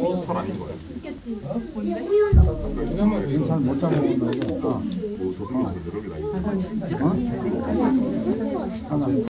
살 아닌 거야. 잘못 잡아먹는다고. 뭐 저쪽에서 여러 개 나 있는 하나.